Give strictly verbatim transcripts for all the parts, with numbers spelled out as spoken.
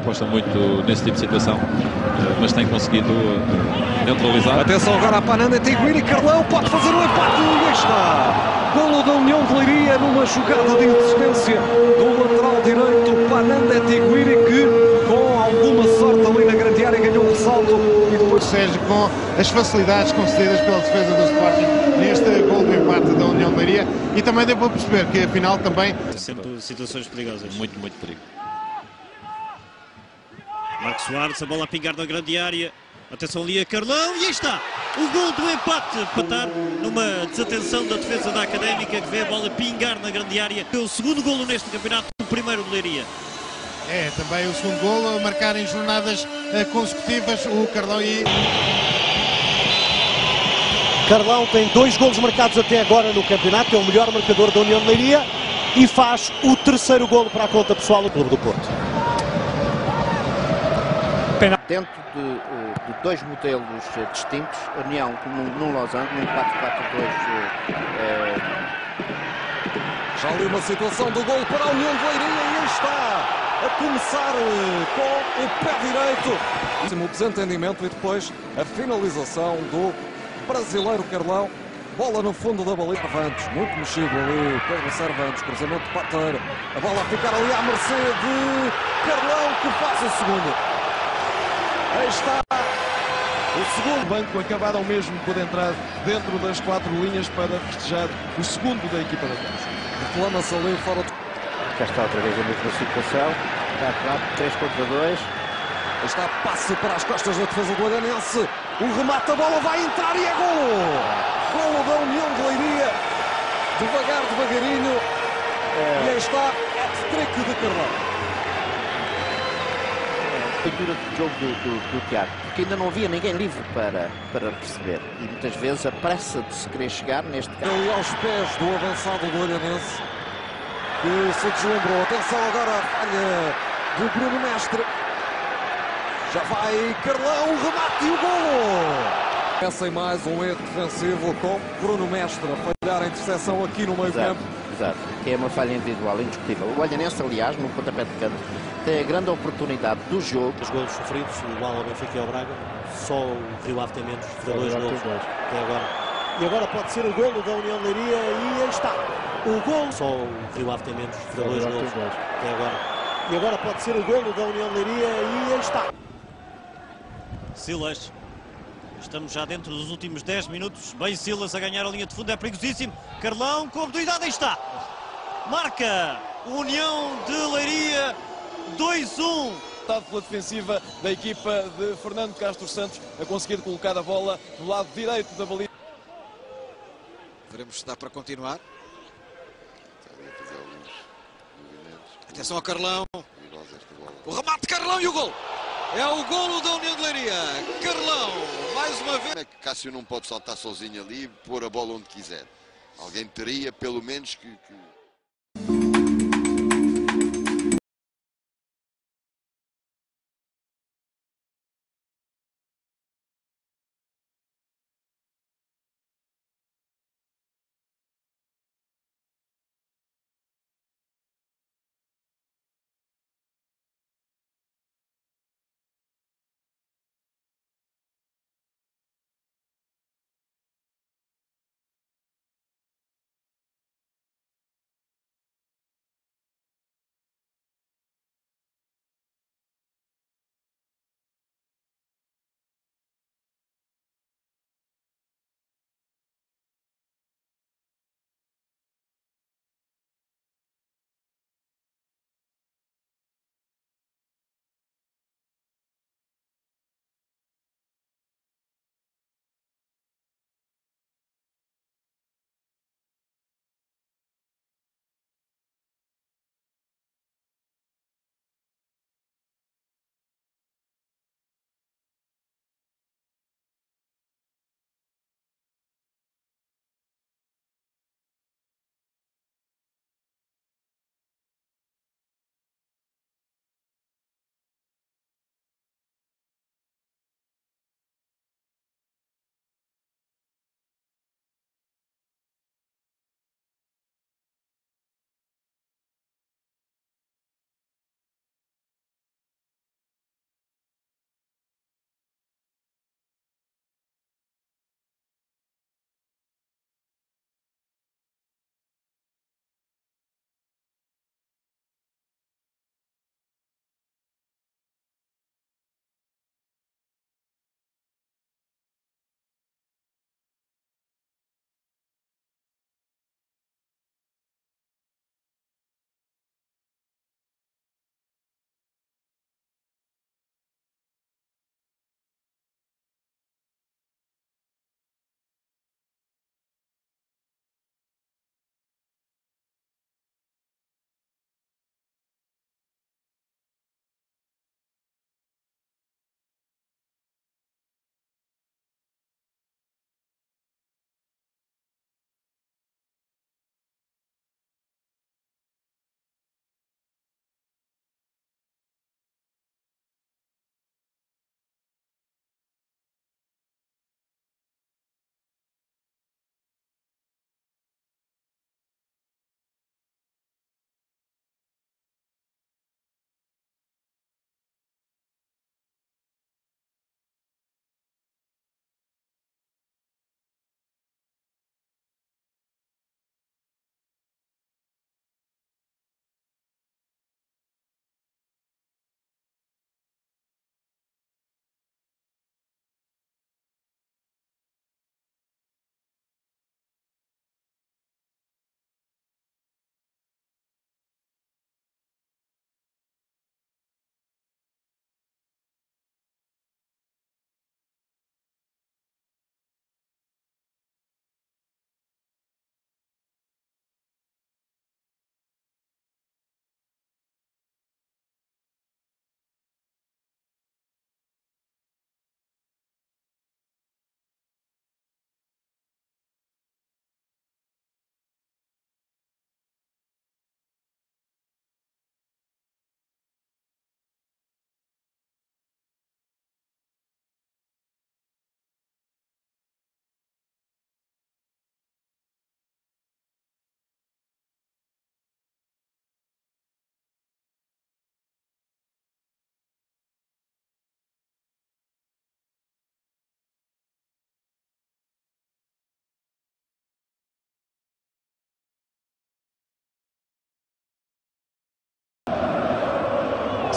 aposta muito nesse tipo de situação, mas tem conseguido neutralizar. Atenção agora a Pananda Tiguiri, Carlão pode fazer o empate e aí está. Golo da União de Leiria numa jogada de insistência do lateral direito Pananda Tiguiri, que com alguma sorte ali na grande área ganhou um ressalto e depois Sérgio, com as facilidades concedidas pela defesa do Sporting neste gol do empate da União de Leiria, e também deu para perceber que afinal também sempre situações perigosas. Muito, muito perigo. Marcos Soares, a bola a pingar na grande área. Atenção ali a Carlão e aí está o gol do empate. Empatar numa desatenção da defesa da Académica, que vê a bola pingar na grande área. O segundo golo neste campeonato, o primeiro de Leiria. é também o segundo golo a marcar em jornadas consecutivas o Carlão. E Carlão tem dois golos marcados até agora no campeonato, é o melhor marcador da União de Leiria e faz o terceiro golo para a conta pessoal do Clube do Porto. Dentro de, de dois modelos distintos, a União num, num losango, num quatro quatro dois. É... já ali uma situação do golo para a União de Leiria e aí está a começar com o pé direito. O desentendimento e depois a finalização do brasileiro Carlão. Bola no fundo da baliza. Cervantes, muito mexido ali. Pedro Cervantes, cruzamento de Pateiro. A bola a ficar ali à mercê de Carlão, que faz o segundo. Aí está o segundo. Banco acabaram mesmo por entrar dentro das quatro linhas para festejar o segundo da equipa da casa. Reclama-se ali fora do... Já está outra vez a mesma situação. Está claro, três contra dois. Aí está passe para as costas da defesa do Olhanense. O remate, a bola vai entrar e é golo! Golo da União de Leiria. Devagar, devagarinho. É. E aí está hat-trick de Carlão. Leitura do jogo do, do, do Tiago, porque ainda não havia ninguém livre para, para receber. E muitas vezes a pressa de se querer chegar, neste caso. Ali aos pés do avançado do Olhanense, que se deslumbrou. Atenção agora à falha do Bruno Mestre. Já vai Carlão, o remate e o golo! Essa em mais um erro defensivo com Bruno Mestre a falhar a interseção aqui no meio campo. Exato, que é uma falha individual indiscutível. O Olhanense, aliás, no pontapé de canto, tem a grande oportunidade do jogo. Os golos sofridos, igual ao Benfica e ao Braga, só o Rio Ave tem menos, de dois golos até agora. E agora pode ser o golo da União de Leiria e aí está. O golo, só o Rio Ave tem menos, de dois golos até agora. E agora pode ser o golo da União de Leiria e aí está. Silas. Estamos já dentro dos últimos dez minutos. Bem Silas a ganhar a linha de fundo, é perigosíssimo. Carlão com oportunidade, aí está. Marca União de Leiria dois um. Pela defensiva da equipa de Fernando Castro Santos a conseguir colocar a bola no lado direito da baliza. Veremos se dá para continuar. Atenção ao Carlão. O remate de Carlão e o gol. É o golo da União de Leiria. Carlão, mais uma vez. É que Cássio não pode saltar sozinho ali e pôr a bola onde quiser. Alguém teria, pelo menos, que... que...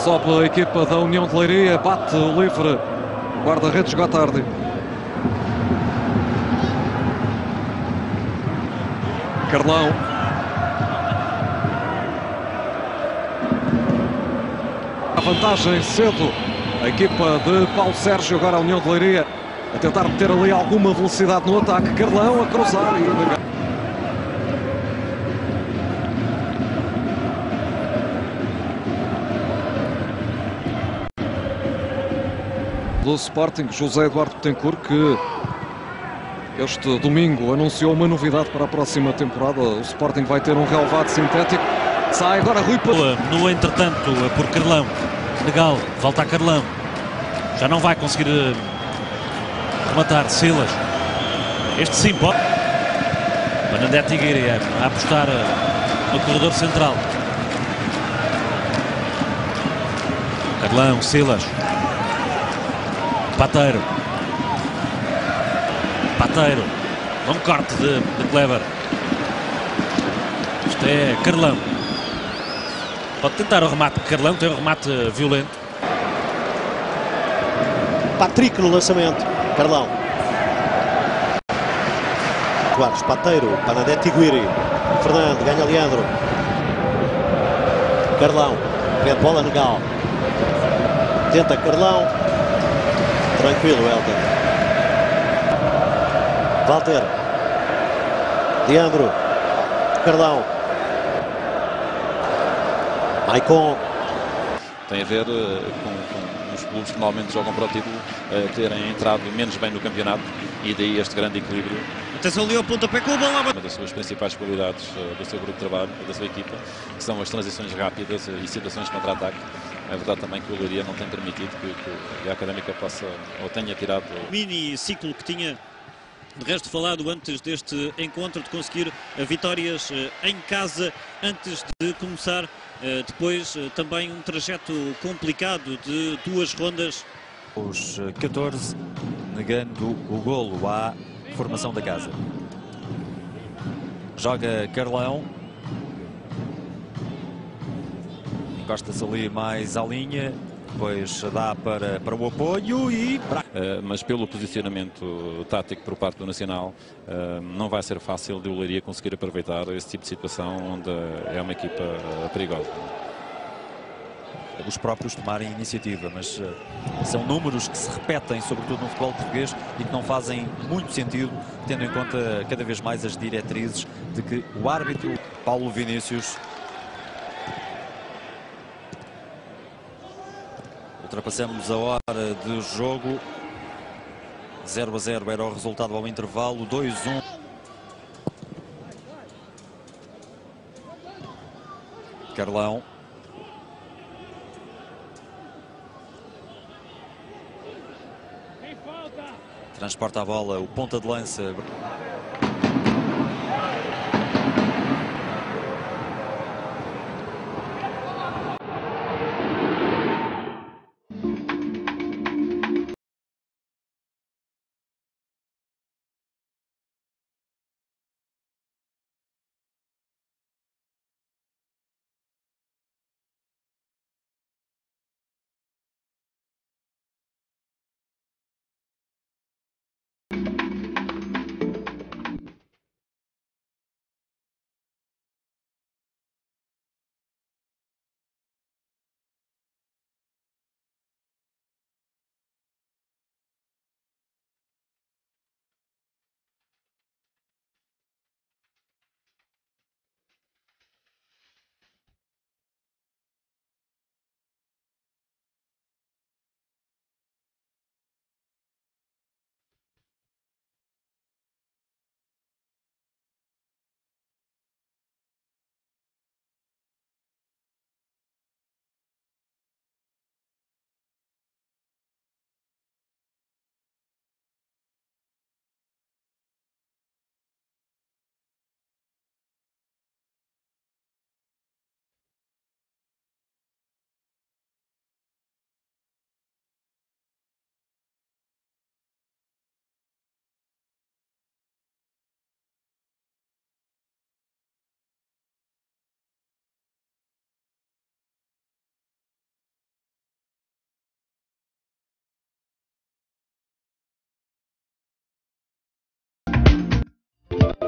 sobe a equipa da União de Leiria, bate o livre, guarda-redes Gotardi. Carlão. A vantagem cedo, a equipa de Paulo Sérgio, agora a União de Leiria, a tentar meter ali alguma velocidade no ataque. Carlão a cruzar e... do Sporting, José Eduardo Betancourt, que este domingo anunciou uma novidade para a próxima temporada. O Sporting vai ter um relevado sintético. Sai agora Rui Patrício. No entretanto, por Carlão. Legal, volta a Carlão. Já não vai conseguir rematar Silas. Este sim pode. Bernadette Higueira a apostar no corredor central. Carlão, Silas. Pateiro. Pateiro. Bom corte de, de Kleber. Isto é Carlão. Pode tentar o remate. Carlão tem um remate violento. Patrick no lançamento. Carlão. Duarte, Pateiro. Bernadette Higueira. Fernando. Ganha Leandro. Carlão. Pede bola Negal. Tenta Carlão. Tranquilo, Helder. Walter. Leandro. Carlão. Maicon. Tem a ver uh, com, com os clubes que normalmente jogam para o título uh, terem entrado menos bem no campeonato e daí este grande equilíbrio. Atenção ali ao pontapé com a bola. Uma das suas principais qualidades uh, do seu grupo de trabalho, da sua equipa, que são as transições rápidas uh, e situações de contra-ataque. É verdade também que o Leiria não tem permitido que, que a Académica possa ou tenha tirado o mini ciclo que tinha de resto falado antes deste encontro, de conseguir vitórias em casa antes de começar depois também um trajeto complicado de duas rondas. Os catorze negando o golo à formação da casa. Joga Carlão. Encosta-se ali mais à linha, depois dá para, para o apoio e... Uh, mas pelo posicionamento tático por parte do Nacional, uh, não vai ser fácil de o Leiria conseguir aproveitar esse tipo de situação onde é uma equipa uh, perigosa. Os próprios tomarem iniciativa, mas uh, são números que se repetem, sobretudo no futebol português, e que não fazem muito sentido, tendo em conta cada vez mais as diretrizes de que o árbitro Paulo Vinícius... Ultrapassamos a hora de jogo. zero a zero era o resultado ao intervalo. dois a um. Carlão. Transporta a bola, o ponta de lança. Thank you.